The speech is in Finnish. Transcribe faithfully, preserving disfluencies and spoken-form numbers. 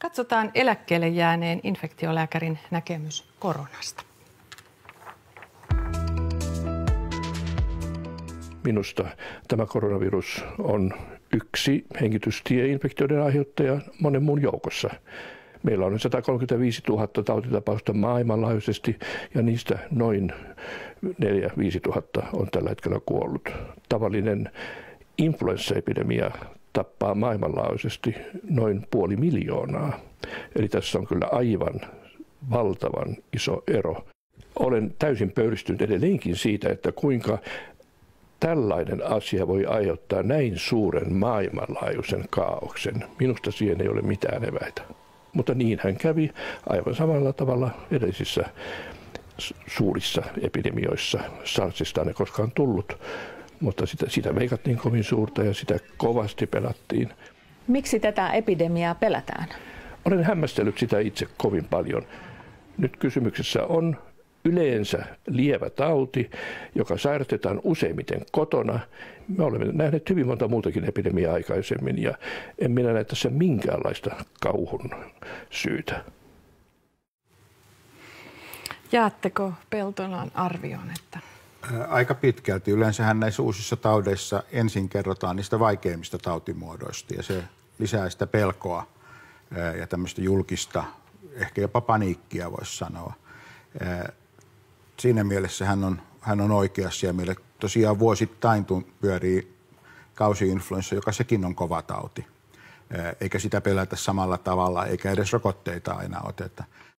Katsotaan eläkkeelle jääneen infektiolääkärin näkemys koronasta. Minusta tämä koronavirus on yksi hengitystieinfektioiden aiheuttaja monen muun joukossa. Meillä on satakolmekymmentäviisituhatta tautitapausta maailmanlaajuisesti ja niistä noin neljä viisi tuhatta on tällä hetkellä kuollut. Tavallinen influenssaepidemia tappaa maailmanlaajuisesti noin puoli miljoonaa. Eli tässä on kyllä aivan valtavan iso ero. Olen täysin pöyristynyt edelleenkin siitä, että kuinka tällainen asia voi aiheuttaa näin suuren maailmanlaajuisen kaaoksen. Minusta siihen ei ole mitään eväitä. Mutta niin hän kävi aivan samalla tavalla edellisissä suurissa epidemioissa. SARSista ei koskaan tullut, mutta sitä, sitä veikattiin kovin suurta ja sitä kovasti pelättiin. Miksi tätä epidemiaa pelätään? Olen hämmästellyt sitä itse kovin paljon. Nyt kysymyksessä on yleensä lievä tauti, joka sairastetaan useimmiten kotona. Me olemme nähneet hyvin monta muutakin epidemiaa aikaisemmin ja en minä näe tässä minkäänlaista kauhun syytä. Jaatteko Peltolan arvion, että... Aika pitkälti. Yleensähän näissä uusissa taudeissa ensin kerrotaan niistä vaikeimmista tautimuodoista ja se lisää sitä pelkoa ja tämmöistä julkista, ehkä jopa paniikkia voisi sanoa. Siinä mielessä hän on, hän on oikeassa ja meille tosiaan vuosittain pyörii kausi-influenssa, joka sekin on kova tauti. Eikä sitä pelätä samalla tavalla eikä edes rokotteita aina oteta.